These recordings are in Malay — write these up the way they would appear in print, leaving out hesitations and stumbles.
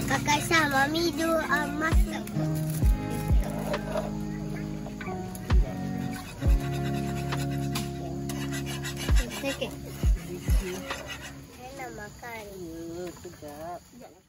Kakak sama Mami do masak. Okey. Saya nak makan. Sedap.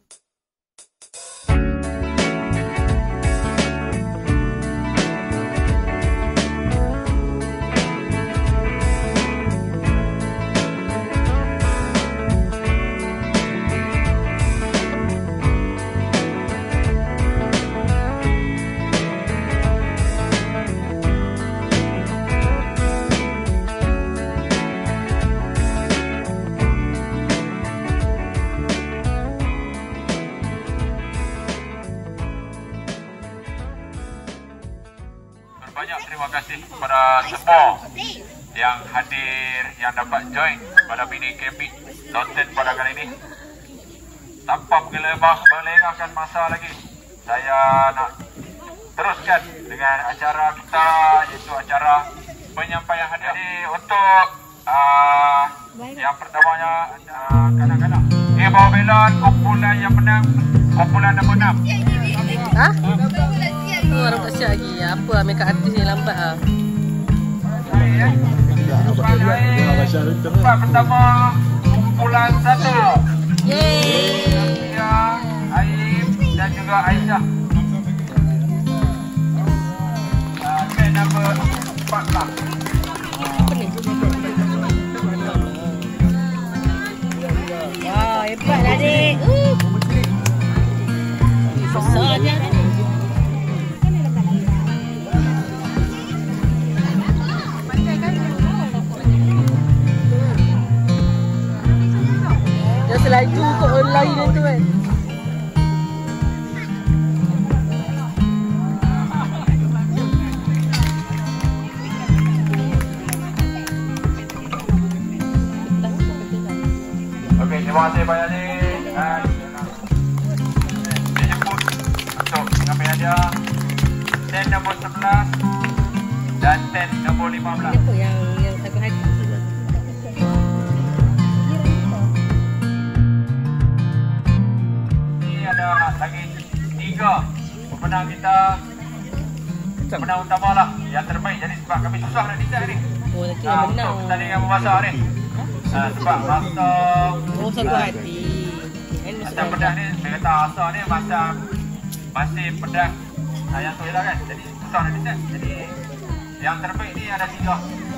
Banyak terima kasih kepada semua yang hadir, yang dapat join pada mini camping Lautan pada kali ini. Tanpa melengahkan masa lagi, saya nak teruskan dengan acara kita, iaitu acara penyampaian hadiah. Jadi untuk yang pertamanya kanak-kanak, bawa belon kumpulan yang menang, kumpulan nombor 6. Ha? Oh, orang tak siap lagi. Apa makeup artis ni lambat ah. Tempat pertama kumpulan 1. Yeay. Aib dan juga Aisyah. Band nombor 14. Wow, hebat lah adik. Besar dia. Dia selaju kot online dia tu kan. Okey, terima kasih banyak ni. Dia jemput untuk mengambil hadiah tent nombor 11 dan tent nombor 15. Apa yang takut hati tu? Ni ada lagi 3 pemenang kita. Pemenang utama lah, yang terbaik. Jadi sebab kami susah nak decide ni. Oh, nanti yang menang. Untuk pertandingan memasak ni. Sebab rasa Oh, satu hati. macam pedas ni, saya kata rasa ni macam masih pedas yang tu je lah kan. Jadi susah nak decide. Jadi yang terbaik ni ada 3.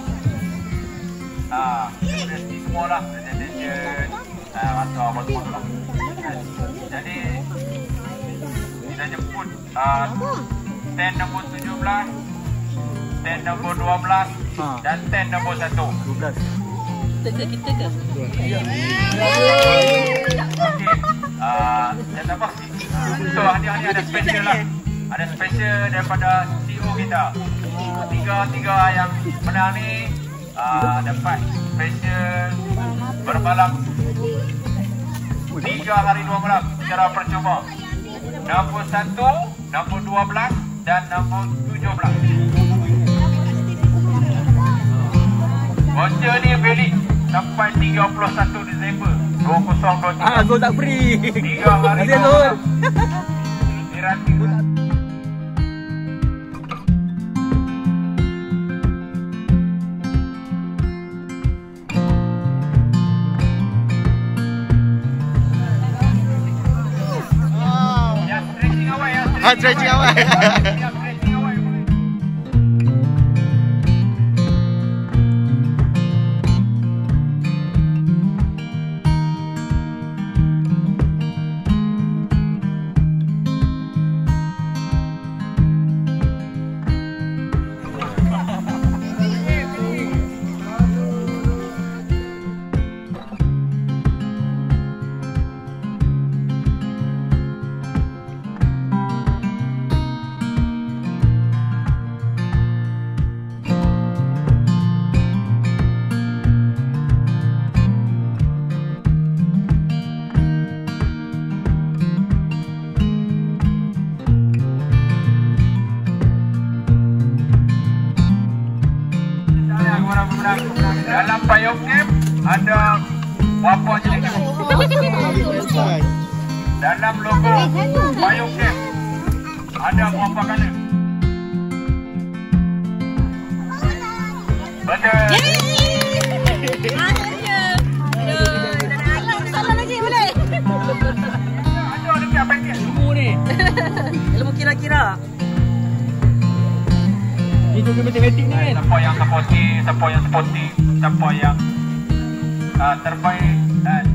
Dia semua lah, presentation, rasa apa-apa lah. Jadi kita jemput tent nombor 17, tent nombor 12 dan tent nombor 1. 12. Kita ke? Okey. Saya tambah untuk hadiah ni ada special lah. Ada special daripada CEO kita. Tiga yang menang ni dapat special bermalam 3 hari 2 malam secara percuma. Nombor 1, nombor 12 dan nombor 17. Voucher ni valid sampai 31 Disember 2023. Gol tak free. 3 hari Dia gol. Stretching awal. Dalam payung camp ada berapa jenis? dalam logo payung camp ada berapa kali? Betul. Akhirnya. Aduh, salah lagi boleh. Ada lagi apa ni? Ilmu ni. Ilmu kira-kira. Itu ke matematik ni kan? Siapa yang sporty, siapa yang terbaik